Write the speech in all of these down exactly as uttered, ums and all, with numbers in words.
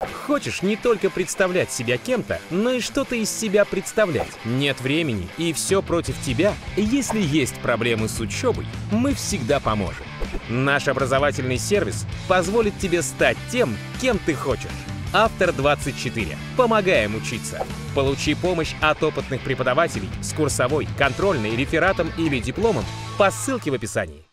Хочешь не только представлять себя кем-то, но и что-то из себя представлять. Нет времени и все против тебя? Если есть проблемы с учебой, мы всегда поможем. Наш образовательный сервис позволит тебе стать тем, кем ты хочешь. Автор двадцать четыре. Помогаем учиться. Получи помощь от опытных преподавателей с курсовой, контрольной, рефератом или дипломом по ссылке в описании.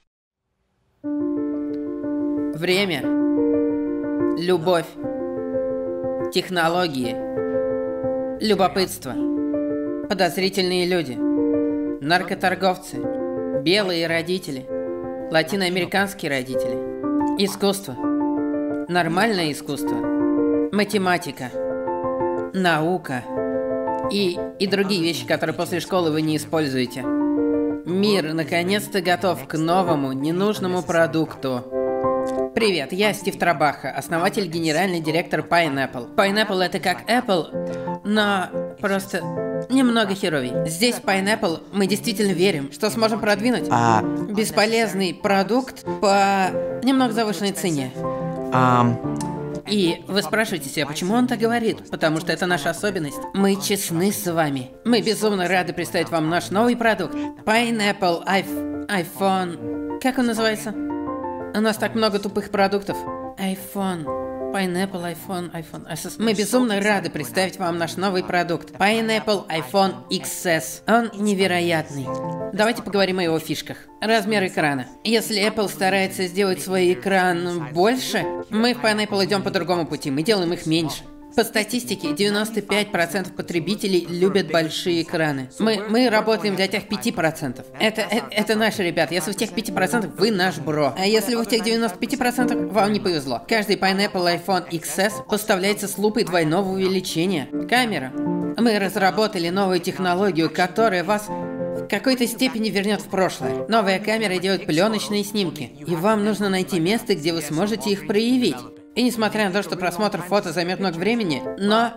Время. Любовь. Технологии. Любопытство. Подозрительные люди. Наркоторговцы. Белые родители. Латиноамериканские родители. Искусство. Нормальное искусство. Математика. Наука. И, и другие вещи, которые после школы вы не используете. Мир наконец-то готов к новому, ненужному продукту. Привет, я Стив Трабаха, основатель, генеральный директор Pineapple. Pineapple это как Apple, но просто немного херовей. Здесь Pineapple мы действительно верим, что сможем продвинуть А... бесполезный продукт по немного завышенной цене. А... И вы спрашиваете себя, почему он так говорит? Потому что это наша особенность. Мы честны с вами. Мы безумно рады представить вам наш новый продукт. Pineapple iPhone... Как он называется? У нас так много тупых продуктов. iPhone. Pineapple, iPhone, iPhone. Мы безумно рады представить вам наш новый продукт. Pineapple iPhone икс эс. Он невероятный. Давайте поговорим о его фишках. Размер экрана. Если Apple старается сделать свой экран больше, мы в Pineapple идем по другому пути. Мы делаем их меньше. По статистике, девяносто пять процентов потребителей любят большие экраны. Мы, мы работаем для тех пяти процентов. Это, это, это наши ребята. Если в тех пяти процентах, вы наш бро. А если вы в тех девяноста пяти процентах, вам не повезло. Каждый Pineapple iPhone икс эс поставляется с лупой двойного увеличения. Камера. Мы разработали новую технологию, которая вас в какой-то степени вернет в прошлое. Новая камера делает пленочные снимки. И вам нужно найти место, где вы сможете их проявить. И несмотря на то, что просмотр фото займет много времени, но...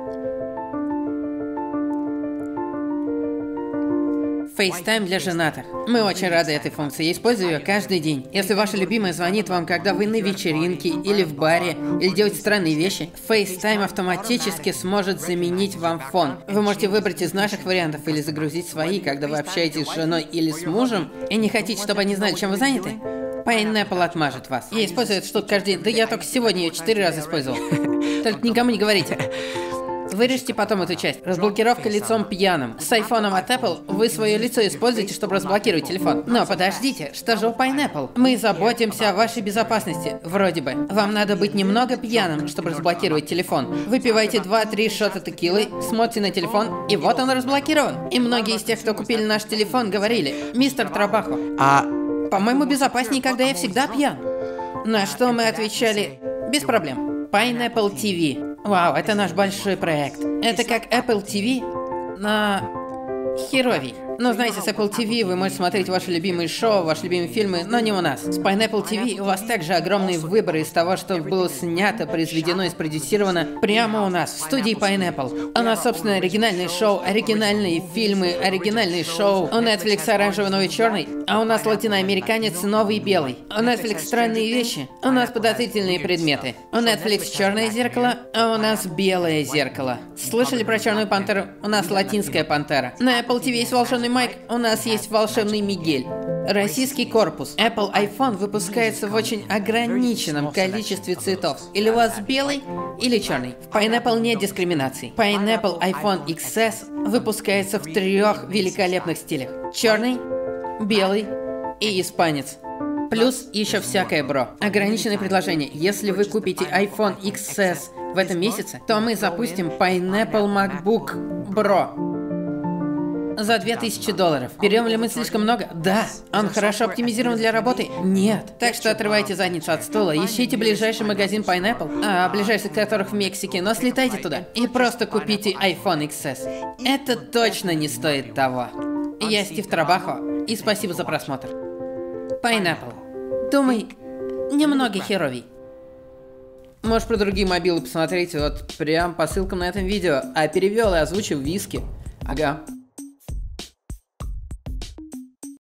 FaceTime для женатых. Мы очень рады этой функции, я использую ее каждый день. Если ваша любимая звонит вам, когда вы на вечеринке или в баре, или делаете странные вещи, FaceTime автоматически сможет заменить вам фон. Вы можете выбрать из наших вариантов или загрузить свои, когда вы общаетесь с женой или с мужем, и не хотите, чтобы они знали, чем вы заняты. Pineapple отмажет вас. Я использую эту штуку каждый день. Да я только сегодня ее четыре раза использовал. Только никому не говорите. Вырежьте потом эту часть. Разблокировка лицом пьяным. С айфоном от Apple вы свое лицо используете, чтобы разблокировать телефон. Но подождите, что же у Pineapple? Мы заботимся о вашей безопасности, вроде бы. Вам надо быть немного пьяным, чтобы разблокировать телефон. Выпивайте два-три шота текилы, смотрите на телефон, и вот он разблокирован. И многие из тех, кто купили наш телефон, говорили: мистер Трабахо, А... по-моему, безопаснее, когда я всегда пьян. На что мы отвечали: без проблем. Pineapple ти ви. Вау, это наш большой проект. Это как Apple ти ви, но херовей. Ну, знаете, с Apple ти ви вы можете смотреть ваши любимые шоу, ваши любимые фильмы, но не у нас. С Pineapple ти ви у вас также огромный выбор из того, что было снято, произведено и спродюсировано прямо у нас, в студии Pineapple. У нас, собственно, оригинальные шоу, оригинальные фильмы, оригинальные шоу. У Netflix оранжевый, новый черный, а у нас латиноамериканец новый белый. У Netflix странные вещи, у нас подозрительные предметы. У Netflix черное зеркало, а у нас белое зеркало. Слышали про черную пантеру? У нас латинская пантера. На Apple ти ви есть волшебный Майк, у нас есть волшебный Мигель. Российский корпус. Apple iPhone выпускается в очень ограниченном количестве цветов. Или у вас белый, или черный. В Pineapple нет дискриминации. Pineapple iPhone икс эс выпускается в трех великолепных стилях. Черный, белый и испанец. Плюс еще всякое бро. Ограниченное предложение. Если вы купите iPhone икс эс в этом месяце, то мы запустим Pineapple MacBook Pro за две тысячи долларов. Берем ли мы слишком много? Да. Он хорошо оптимизирован для работы? Нет. Так что отрывайте задницу от стула, ищите ближайший магазин Pineapple, а ближайший из которых в Мексике, но слетайте туда и просто купите iPhone икс эс. Это точно не стоит того. Я Стив Трабахо, и спасибо за просмотр. Pineapple. Думай, немного херовей. Можешь про другие мобилы посмотреть вот прям по ссылкам на этом видео. А перевел и озвучил Виски. Ага.